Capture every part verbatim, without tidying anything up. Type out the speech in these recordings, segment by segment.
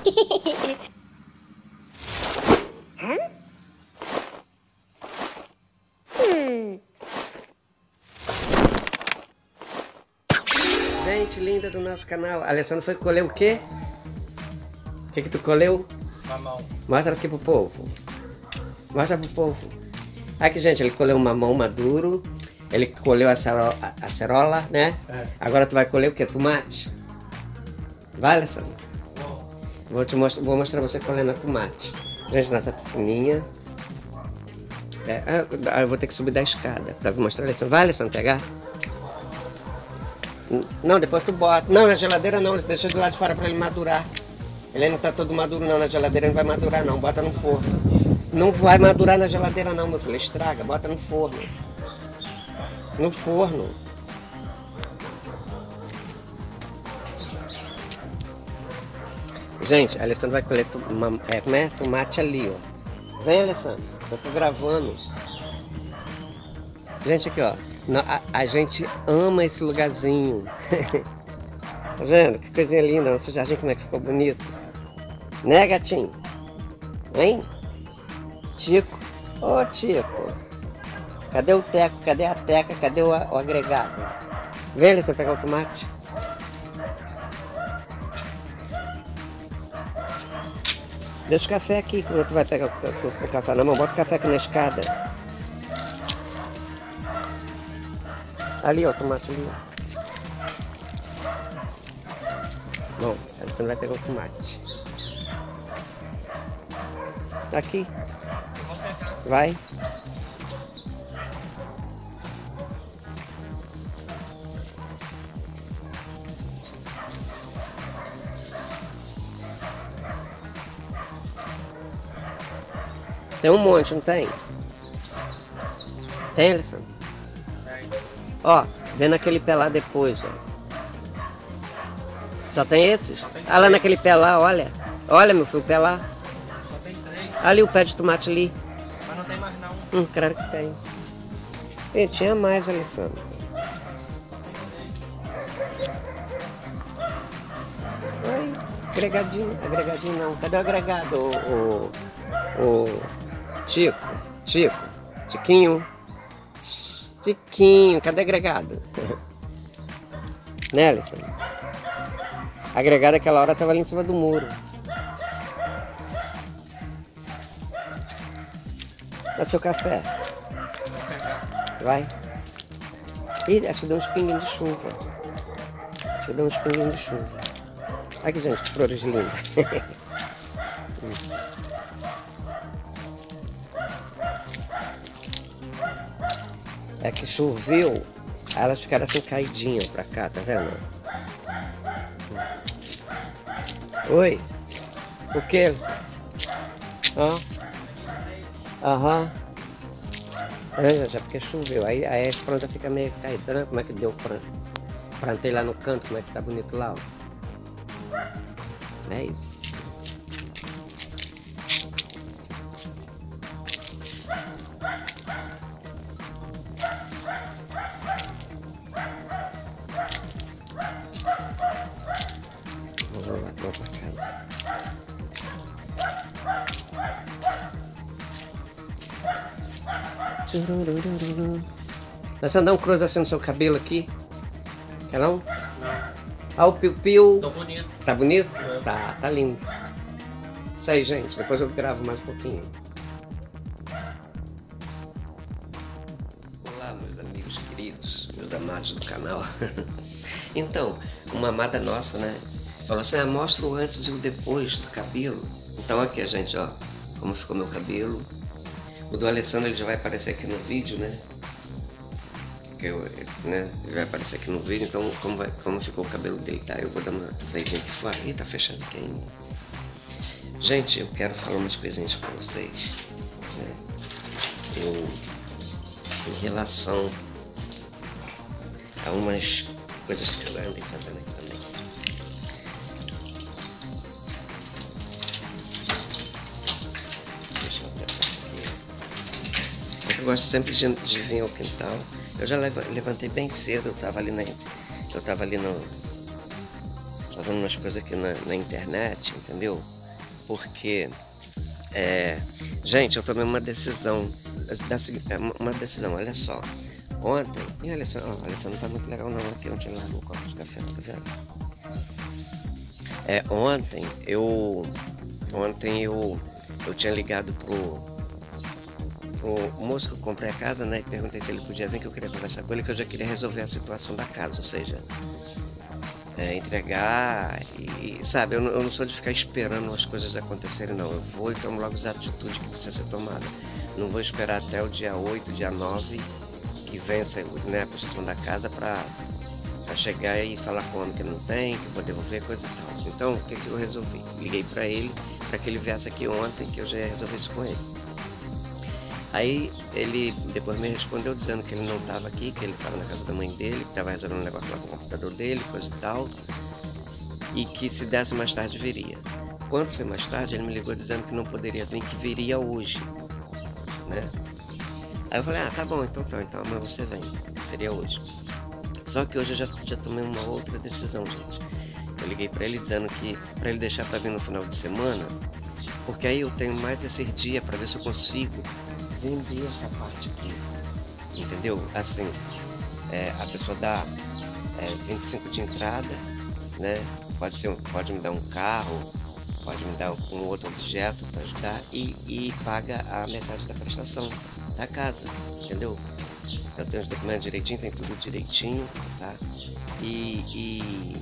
Gente linda do nosso canal. Alessandro foi colher o quê? O que que tu colheu? Mamão. Mostra aqui pro povo. Mostra pro povo. Aqui, gente, ele colheu um mamão maduro. Ele colheu a acerola, a acerola, né? É. Agora tu vai colher o quê? Tomate? Vai, Alessandro? Vou, te mostrar, vou mostrar você colhendo a tomate. Gente, nossa piscininha. É, ah, eu vou ter que subir da escada pra mostrar a Alessandro. Vai, Alessandro, pegar? Não, depois tu bota. Não, na geladeira não, deixa do lado de fora pra ele madurar. Ele não tá todo maduro não, na geladeira não vai madurar não, bota no forno. Não vai madurar na geladeira não, meu filho, estraga, bota no forno. No forno. Gente, a Alessandro vai colher uma, é, como é? Tomate ali, ó. Vem, Alessandro, eu tô gravando. Gente, aqui, ó. A, a gente ama esse lugarzinho. Tá vendo? Que coisinha linda. Nosso jardim, como é que ficou bonito. Né, gatinho? Hein? Tico. Ô, oh, Tico. Cadê o teco? Cadê a teca? Cadê o, o agregado? Vem, Alessandro, pegar o tomate. Deixa o café aqui. Quando tu vai pegar o, o, o café na mão, bota o café aqui na escada. Ali, ó, o tomate ali, ó. Bom, aí você não vai pegar o tomate. Tá aqui. Vai. Tem um monte, não tem? Tem, Alessandro? Ó, vem naquele pé lá depois, ó. Só tem esses? Só tem ah, lá naquele pé lá, olha. Olha, meu filho, o pé lá. Só tem três. Ali o pé de tomate ali. Mas não tem mais não. Hum, claro que tem. E tinha mais, Alessandro. Oi, agregadinho. Agregadinho não. Cadê o agregado? O, o, o Tico. Tico. Tiquinho. Tiquinho, cadê agregado? Né, Alessandro? Agregado aquela hora tava ali em cima do muro. Dá seu café. Vai. Ih, acho que deu uns pinguinhos de chuva. Acho que deu uns pinguinhos de chuva. Olha que gente, que flores lindas. É que choveu, aí elas ficaram assim caidinhas pra cá, tá vendo? Oi? O que? Ó. Aham. É, já porque choveu, aí, aí a planta fica meio caída, né? Como é que deu fran... plantei lá no canto, como é que tá bonito lá, ó. É isso. Vou lá pra casa. Nós andamos um cruza assim no seu cabelo aqui. Quer não? Não. Ah, o piu-piu. Tá bonito. Tá bonito? É. Tá, tá lindo. Isso aí, gente. Depois eu gravo mais um pouquinho. Olá, meus amigos queridos, meus amados do canal. Então, uma amada nossa, né? Falou assim, ah, mostra o antes e o depois do cabelo. Então aqui, gente, ó, como ficou meu cabelo. O do Alessandro ele já vai aparecer aqui no vídeo, né? Que eu, né? Ele vai aparecer aqui no vídeo, então como, vai, como ficou o cabelo dele, tá? Eu vou dar uma saída aqui fora. Ih, tá fechando aqui ainda. Gente, eu quero falar umas coisinhas pra vocês, né? Eu, em relação a umas coisas que eu andei fazendo aqui também. Deixa eu apertar aqui. Eu gosto sempre de, de vir ao quintal. Eu já levantei bem cedo, eu tava ali na, eu tava ali no, fazendo umas coisas aqui na, na internet, entendeu? Porque, é, gente, eu tomei uma decisão, da, uma decisão, olha só. Ontem, e olha só, ó, olha só, não tá muito legal não, aqui onde eu largo o copo de café, tá vendo? É, ontem, eu, ontem eu, eu tinha ligado pro... O moço que eu comprei a casa, né, e perguntei se ele podia vir, que eu queria conversar com ele, que eu já queria resolver a situação da casa, ou seja, é, entregar e, sabe, eu não, eu não sou de ficar esperando as coisas acontecerem, não. Eu vou e tomo logo as atitudes que precisam ser tomadas. Não vou esperar até o dia oito, dia nove, que vença, né, a construção da casa para chegar e falar com o homem que não tem, que vou devolver, coisa e tal. Então, o que, que eu resolvi? Liguei para ele, para que ele viesse aqui ontem, que eu já ia resolver isso com ele. Aí ele depois me respondeu dizendo que ele não estava aqui, que ele estava na casa da mãe dele, que estava resolvendo um negócio lá com o computador dele, coisa e tal, e que se desse mais tarde viria. Quando foi mais tarde, ele me ligou dizendo que não poderia vir, que viria hoje, né? Aí eu falei, ah, tá bom, então tá, então amanhã você vem, seria hoje. Só que hoje eu já, já tomei uma outra decisão, gente. Eu liguei para ele dizendo que para ele deixar para vir no final de semana, porque aí eu tenho mais esse dia para ver se eu consigo vender essa parte aqui, entendeu? Assim, é, a pessoa dá é, vinte e cinco de entrada, né? Pode ser, pode me dar um carro, pode me dar um outro objeto para ajudar e, e paga a metade da prestação da casa, entendeu? Eu tenho os documentos direitinho, tem tudo direitinho, tá? E, e,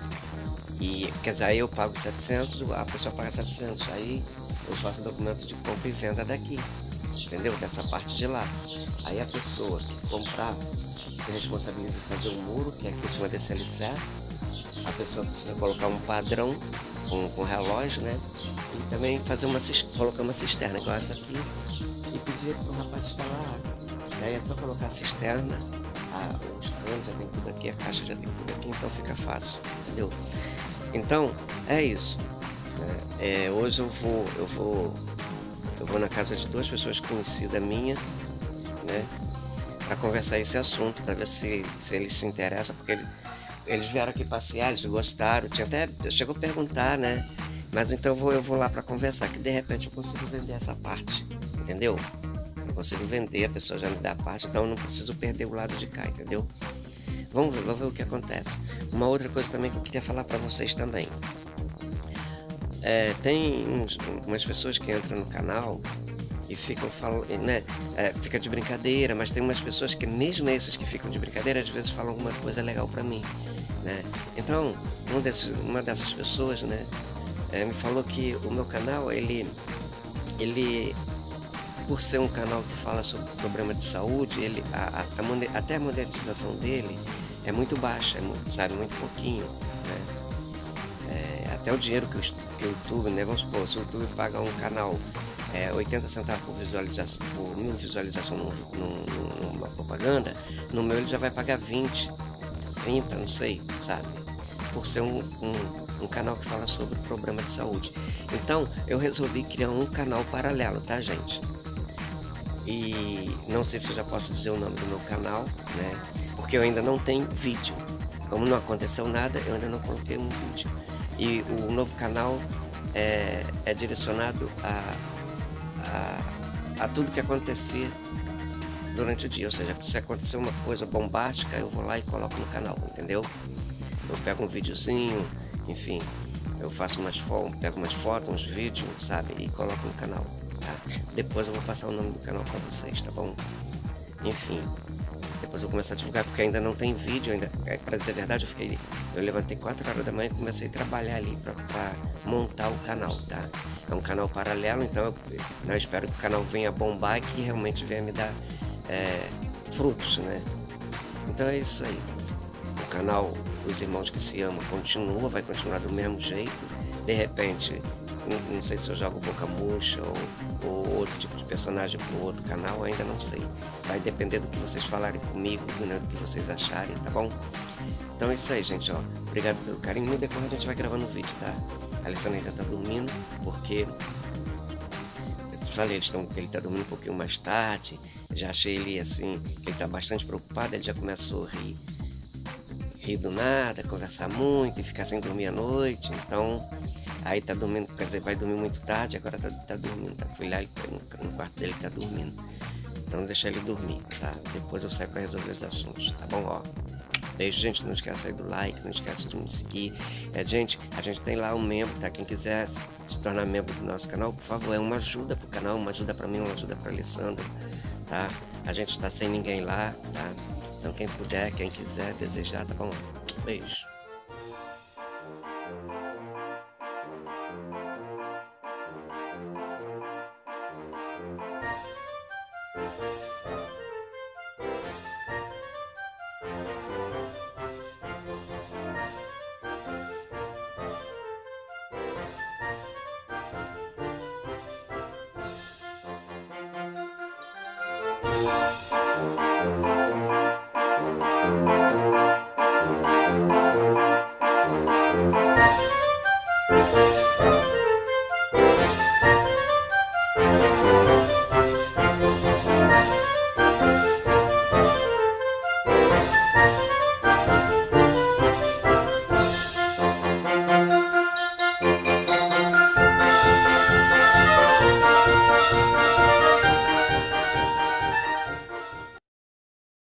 e quer dizer, aí eu pago setecentos, a pessoa paga setecentos, aí eu faço o documento de compra e venda daqui. Entendeu? Dessa parte de lá. Aí a pessoa que comprar se responsabiliza de fazer um muro, que é aqui em cima desse alicerce. A pessoa precisa colocar um padrão com, com relógio, né? E também fazer uma, colocar uma cisterna, igual essa aqui, e pedir para o rapaz instalar a água. Aí é só colocar a cisterna, a, os canos já tem tudo aqui, a caixa já tem tudo aqui, então fica fácil, entendeu? Então, é isso. É, hoje eu vou, eu vou Eu vou na casa de duas pessoas conhecidas minhas, né, para conversar esse assunto, para ver se, se eles se interessam, porque eles, eles vieram aqui passear, eles gostaram, tinha até, chegou a perguntar, né, mas então eu vou, eu vou lá para conversar, que de repente eu consigo vender essa parte, entendeu? Eu consigo vender, a pessoa já me dá a parte, então eu não preciso perder o lado de cá, entendeu? Vamos ver, vamos ver o que acontece. Uma outra coisa também que eu queria falar para vocês também. É, tem uns, umas pessoas que entram no canal e ficam falando, né, é, fica de brincadeira, mas tem umas pessoas que mesmo esses que ficam de brincadeira às vezes falam alguma coisa legal pra mim, né? Então, um desses, uma dessas pessoas, né, é, me falou que o meu canal, ele, ele, por ser um canal que fala sobre problema de saúde, ele, a, a, a, até a monetização dele é muito baixa, é muito, sabe, muito pouquinho, né? É, até o dinheiro que o o YouTube, né? Vamos supor, se o YouTube paga um canal é, oitenta centavos por visualização, por mil visualizações numa propaganda, no meu ele já vai pagar vinte, trinta, não sei, sabe? Por ser um, um, um canal que fala sobre problema de saúde. Então, eu resolvi criar um canal paralelo, tá, gente? E não sei se eu já posso dizer o nome do meu canal, né? Porque eu ainda não tenho vídeo. Como não aconteceu nada, eu ainda não coloquei um vídeo. E o novo canal é, é direcionado a, a, a tudo que acontecer durante o dia. Ou seja, se acontecer uma coisa bombástica, eu vou lá e coloco no canal, entendeu? Eu pego um videozinho, enfim, eu faço umas fotos, pego umas fotos, uns vídeos, sabe? E coloco no canal, tá? Depois eu vou passar o nome do canal para vocês, tá bom? Enfim. Depois eu vou começar a divulgar, porque ainda não tem vídeo, ainda, para dizer a verdade, eu fiquei, eu levantei quatro horas da manhã e comecei a trabalhar ali para montar o canal, tá? É um canal paralelo, então eu, eu espero que o canal venha bombar e que realmente venha me dar é, frutos, né? Então é isso aí. O canal Os Irmãos que Se Amam continua, vai continuar do mesmo jeito. De repente, não, não sei se eu jogo Boca Murcha ou, ou outro tipo de personagem para o outro canal, ainda não sei. Vai depender do que vocês falarem comigo, né, do que vocês acharem, tá bom? Então é isso aí, gente, ó. Obrigado pelo carinho. No decorrer a gente vai gravando o vídeo, tá? A Alessandra ainda tá dormindo, porque... Eu te falei, eles tão, ele tá dormindo um pouquinho mais tarde. Já achei ele, assim, que ele tá bastante preocupado, ele já começou a rir. rir do nada, conversar muito e ficar sem dormir à noite. Então, aí tá dormindo, quer dizer, vai dormir muito tarde, agora tá, tá dormindo. Tá? Fui lá e no, no quarto dele tá dormindo. Então deixa ele dormir, tá? Depois eu saio pra resolver os assuntos, tá bom? Ó. Beijo, gente. Não esquece aí do like, não esquece de me seguir. É, gente, a gente tem lá um membro, tá? Quem quiser se tornar membro do nosso canal, por favor, é uma ajuda pro canal, uma ajuda pra mim, uma ajuda pra Alessandro, tá? A gente tá sem ninguém lá, tá? Então quem puder, quem quiser, desejar, tá bom? Beijo. Música